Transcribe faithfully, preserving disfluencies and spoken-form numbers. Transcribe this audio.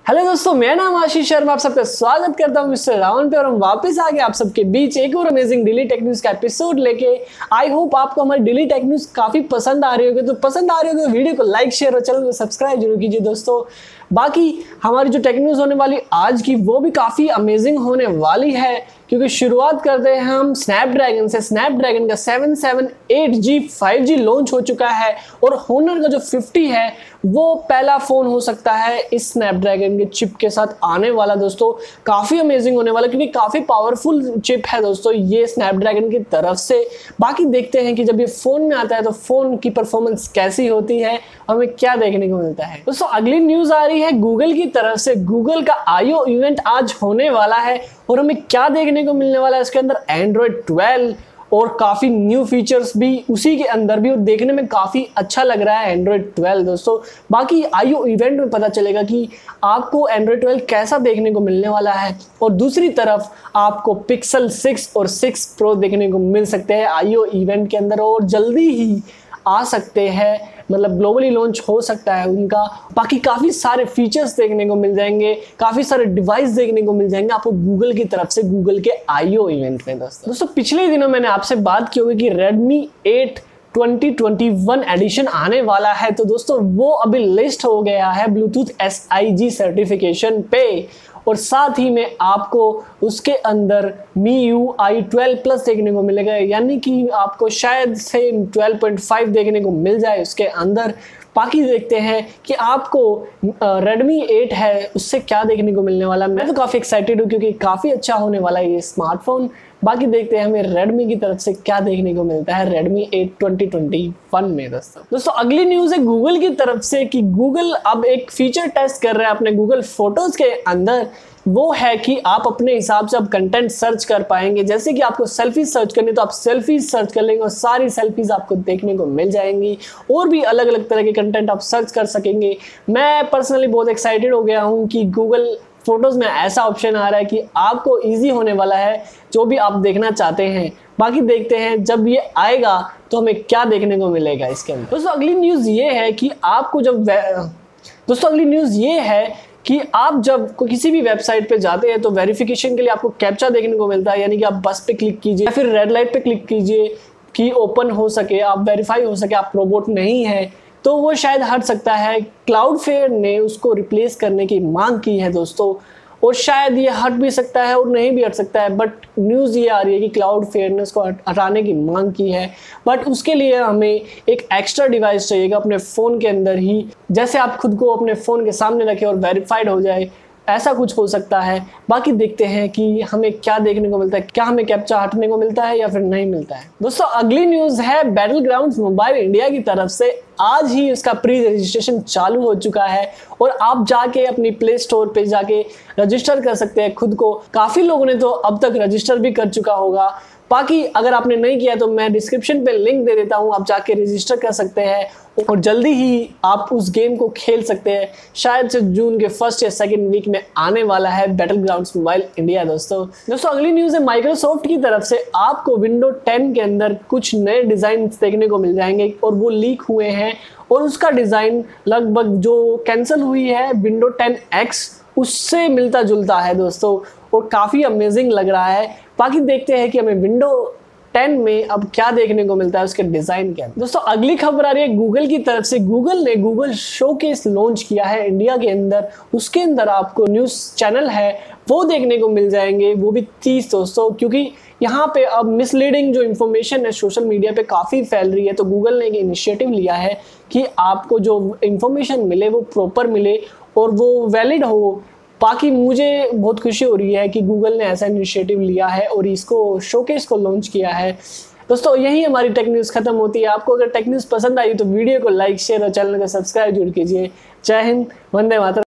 Hello दोस्तों, मेरा नाम आशीष शर्मा, आप सबका स्वागत करता हूं मिस्टर रावण पे। और हम वापस आ गए आप सबके बीच एक और अमेजिंग डेली टेक न्यूज का एपिसोड लेके। आई होप आपको हमारी डेली टेक न्यूज काफी पसंद आ रही होगी। तो पसंद आ रही होगी तो वीडियो को लाइक शेयर और चैनल को सब्सक्राइब जरूर कीजिए दोस्तों। बाकी हमारी जो टेक न्यूज होने वाली आज की वो भी काफी अमेजिंग होने वाली है, क्योंकि शुरुआत करते हैं हम स्नैपड्रैगन से। स्नैपड्रैगन का seven seven eight G five G launch हो चुका है और होनर का जो फिफ्टी है वो पहला फोन हो सकता है इस स्नैपड्रैगन के चिप के साथ आने वाला। दोस्तों काफी अमेजिंग होने वाला, क्योंकि काफी पावरफुल चिप है दोस्तों ये स्नैपड्रैगन की तरफ से। बाकी देखते हैं कि जब ये फोन में आता है तो फोन की परफॉर्मेंस कैसी होती है, हमें क्या देखने को मिलता है। दोस्तों अगली न्यूज आ रही है गूगल की तरफ से। गूगल का आई ओ इवेंट आज होने वाला है और हमें क्या देखने को मिलने वाला है इसके अंदर, एंड्रॉयड ट्वेल्व और काफी न्यू फीचर्स भी उसी के अंदर भी, और देखने में काफी अच्छा लग रहा है एंड्रॉयड ट्वेल्व दोस्तों। बाकी आई ओ इवेंट में पता चलेगा कि आपको एंड्रॉयड ट्वेल्व कैसा देखने को मिलने वाला है। और दूसरी तरफ आपको पिक्सल सिक्स और सिक्स प्रो देखने को मिल सकते हैं आई ओ इवेंट के अंदर, और जल्दी ही आ सकते हैं, मतलब ग्लोबली लॉन्च हो सकता है उनका। बाकी काफी सारे फीचर्स देखने को मिल जाएंगे, काफी सारे डिवाइस देखने को मिल जाएंगे आपको गूगल की तरफ से, गूगल के आई ओ इवेंट में दोस्तों। दोस्तों पिछले दिनों मैंने आपसे बात की होगी कि Redmi eight twenty twenty one edition आने वाला है। तो दोस्तों वो अभी लिस्ट हो गया है Bluetooth S I G certification पे, और साथ ही में आपको उसके अंदर Mi U I twelve plus देखने को मिलेगा, यानी कि आपको शायद से ट्वेल्व पॉइंट फाइव देखने को मिल जाए उसके अंदर। बाकी देखते हैं कि आपको रेडमी एट है उससे क्या देखने को मिलने वाला। मैं तो काफ़ी एक्साइटेड हूँ क्योंकि काफ़ी अच्छा होने वाला है ये स्मार्टफोन। बाकी देखते हैं हमें रेडमी की तरफ से क्या देखने को मिलता है Redmi eight twenty twenty one में दोस्तों। दोस्तों अगली न्यूज़ है गूगल की तरफ से कि गूगल अब एक फीचर टेस्ट कर रहा है अपने गूगल फोटोज़ के अंदर। वो है कि आप अपने हिसाब से अब कंटेंट सर्च कर पाएंगे। जैसे कि आपको सेल्फी सर्च करनी तो आप सेल्फी सर्च कर लेंगे और सारी सेल्फीज आपको देखने को मिल जाएंगी, और भी अलग अलग तरह के कंटेंट आप सर्च कर सकेंगे। मैं पर्सनली बहुत एक्साइटेड हो गया हूँ कि गूगल फोटोज में ऐसा ऑप्शन आ रहा है कि आपको इजी होने वाला है जो भी आप देखना चाहते हैं। बाकी देखते हैं जब ये आएगा तो हमें क्या देखने को मिलेगा इसके अंदर। दोस्तों अगली न्यूज़ ये है कि आपको जब दोस्तों अगली न्यूज़ ये है कि आप जब किसी भी वेबसाइट पे जाते हैं तो वेरिफिकेशन के लिए आपको कैप्चा देखने को मिलता है, यानी कि आप बस पे क्लिक कीजिए या फिर रेड लाइट पे क्लिक कीजिए कि ओपन हो सके, आप वेरीफाई हो सके आप रोबोट नहीं है, तो वो शायद हट सकता है। क्लाउडफ्लेयर ने उसको रिप्लेस करने की मांग की है दोस्तों, और शायद ये हट भी सकता है और नहीं भी हट सकता है। बट न्यूज़ ये आ रही है कि क्लाउडफ्लेयर ने उसको हटाने की मांग की है, बट उसके लिए हमें एक एक्स्ट्रा डिवाइस चाहिएगा अपने फ़ोन के अंदर ही, जैसे आप खुद को अपने फ़ोन के सामने रखें और वेरीफाइड हो जाए, ऐसा कुछ हो सकता है। बाकी देखते हैं कि हमें क्या देखने को मिलता है, क्या हमें कैप्चा हटने को मिलता है या फिर नहीं मिलता है। दोस्तों अगली न्यूज़ है बैटल ग्राउंड्स मोबाइल इंडिया की तरफ से। आज ही उसका प्री रजिस्ट्रेशन चालू हो चुका है और आप जाके अपनी प्ले स्टोर पे जाके रजिस्टर कर सकते हैं खुद को। काफ़ी लोगों ने तो अब तक रजिस्टर भी कर चुका होगा। बाकी अगर आपने नहीं किया तो मैं डिस्क्रिप्शन पे लिंक दे देता हूँ, आप जाके रजिस्टर कर सकते हैं और जल्दी ही आप उस गेम को खेल सकते हैं। शायद से जून के फर्स्ट या सेकंड वीक में आने वाला है बैटल ग्राउंड्स मोबाइल इंडिया दोस्तों। दोस्तों अगली न्यूज़ है माइक्रोसॉफ्ट की तरफ से। आपको विंडो टेन के अंदर कुछ नए डिज़ाइन देखने को मिल जाएंगे और वो लीक हुए हैं, और उसका डिज़ाइन लगभग जो कैंसिल हुई है विंडो टेन एक्स उससे मिलता जुलता है दोस्तों, और काफ़ी अमेजिंग लग रहा है। बाकी देखते हैं कि हमें विंडो टेन में अब क्या देखने को मिलता है उसके डिज़ाइन के अंदर। दोस्तों अगली खबर आ रही है गूगल की तरफ से। गूगल ने गूगल शोकेस लॉन्च किया है इंडिया के अंदर। उसके अंदर आपको न्यूज़ चैनल है वो देखने को मिल जाएंगे, वो भी तीस दोस्तों, क्योंकि यहाँ पे अब मिसलीडिंग जो इन्फॉर्मेशन है सोशल मीडिया पे काफ़ी फैल रही है। तो गूगल ने एक इनिशिएटिव लिया है कि आपको जो इन्फॉर्मेशन मिले वो प्रॉपर मिले और वो वैलिड हो। बाकी मुझे बहुत खुशी हो रही है कि गूगल ने ऐसा इनिशिएटिव लिया है और इसको शोकेस को लॉन्च किया है। दोस्तों यही हमारी टेक न्यूज़ खत्म होती है। आपको अगर टेक न्यूज़ पसंद आई तो वीडियो को लाइक शेयर और चैनल को सब्सक्राइब जरूर कीजिए। जय हिंद, वंदे मातरम।